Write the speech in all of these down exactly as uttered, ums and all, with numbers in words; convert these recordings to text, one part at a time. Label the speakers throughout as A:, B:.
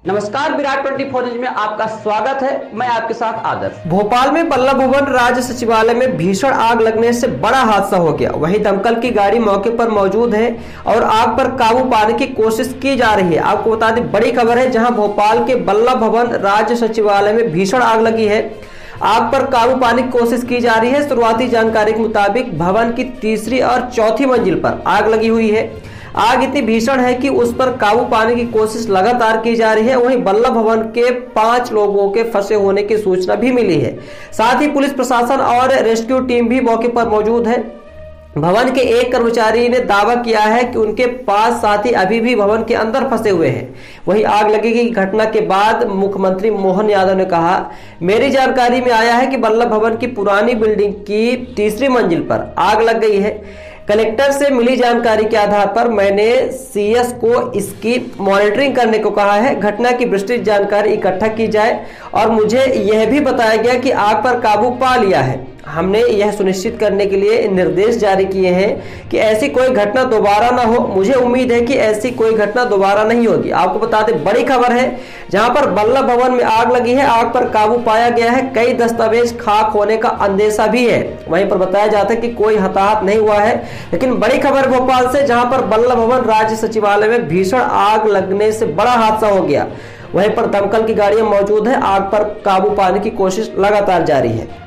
A: नमस्कार, Virat twenty four news में आपका स्वागत है। मैं आपके साथ आदर्श। भोपाल में बल्लभ भवन राज्य सचिवालय में भीषण आग लगने से बड़ा हादसा हो गया। वहीं दमकल की गाड़ी मौके पर मौजूद है और आग पर काबू पाने की कोशिश की जा रही है। आपको बता दें, बड़ी खबर है, जहां भोपाल के बल्लभ भवन राज्य सचिवालय में भीषण आग लगी है। आग पर काबू पाने की कोशिश की जा रही है। शुरुआती जानकारी के मुताबिक भवन की तीसरी और चौथी मंजिल पर आग लगी हुई है। आग इतनी भीषण है कि उस पर काबू पाने की कोशिश लगातार की जा रही है। वहीं बल्लभ भवन के पांच लोगों के फंसे होने की सूचना भी मिली है। साथ ही पुलिस प्रशासन और रेस्क्यू टीम भी मौके पर मौजूद है। भवन के एक कर्मचारी ने दावा किया है कि उनके पास साथी अभी भी भवन के अंदर फंसे हुए हैं। वहीं आग लगने की घटना के बाद मुख्यमंत्री मोहन यादव ने कहा, मेरी जानकारी में आया है कि बल्लभ भवन की पुरानी बिल्डिंग की तीसरी मंजिल पर आग लग गई है। कलेक्टर से मिली जानकारी के आधार पर मैंने सीएस को इसकी मॉनिटरिंग करने को कहा है। घटना की विस्तृत जानकारी इकट्ठा की जाए और मुझे यह भी बताया गया कि आग पर काबू पा लिया है। हमने यह सुनिश्चित करने के लिए निर्देश जारी किए हैं कि ऐसी कोई घटना दोबारा ना हो। मुझे उम्मीद है कि ऐसी कोई घटना दोबारा नहीं होगी। आपको बता दें, बड़ी खबर है, जहां पर बल्लभ भवन में आग लगी है, आग पर काबू पाया गया है। कई दस्तावेज खाक होने का अंदेशा भी है। वहीं पर बताया जाता है कि कोई हताहत नहीं हुआ है। लेकिन बड़ी खबर भोपाल से, जहां पर बल्लभ भवन राज्य सचिवालय में भीषण आग लगने से बड़ा हादसा हो गया। वहीं पर दमकल की गाड़ियां मौजूद है। आग पर काबू पाने की कोशिश लगातार जारी है।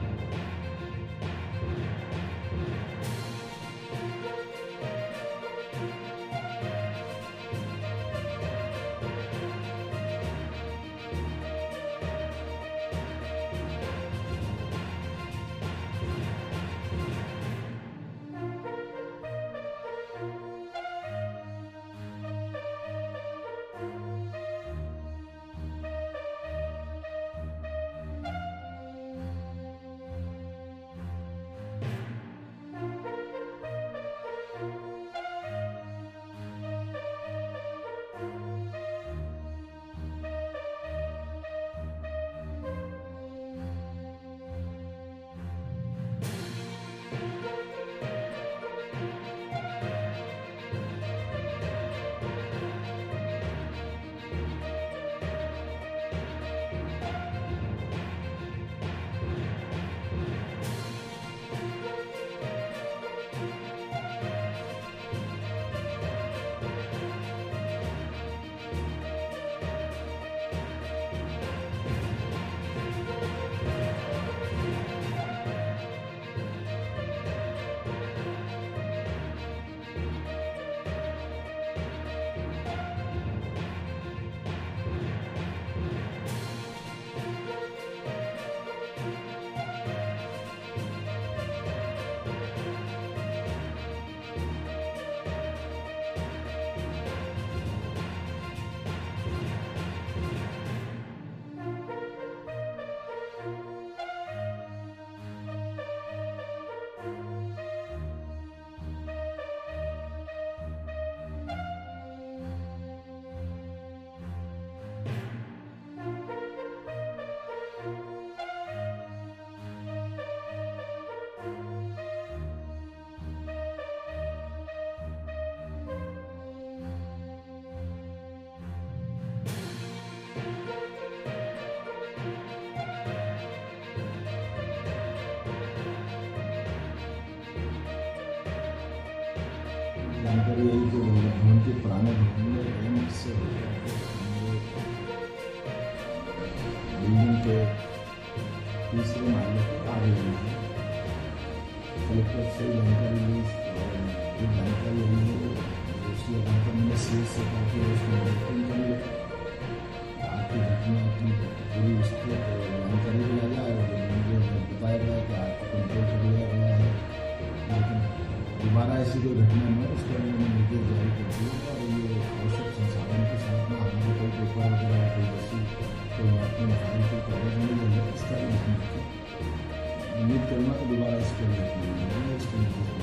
B: जानकारी यही कि भवन के पुराने भवन में एम्स से बिल्डिंग के तीसरे माले पर आग लगी है। कलेक्टर से जानकारी ली, जो जानकारी हुई है उसकी आधार पर मैंने सी एस से कहा कि उसको मॉनिटरिंग कर लिया। आग की घटना की पूरी उसकी जानकारी लिया जाए और मुझे बताया गया कि आग को कंट्रोल कर लिया गया है, लेकिन दोबारा ऐसी कोई घटना न हो उसके लिए मैंने निर्देश जारी कर दिए और ये आवश्यक संसाधन के साथ में हमारे कोई पेपर वगैरह कोई जैसी कोई महत्वपूर्ण फाइल कोई कागज नहीं है, इसका भी उम्मीद करूँगा कि दोबारा इसके लिए इसके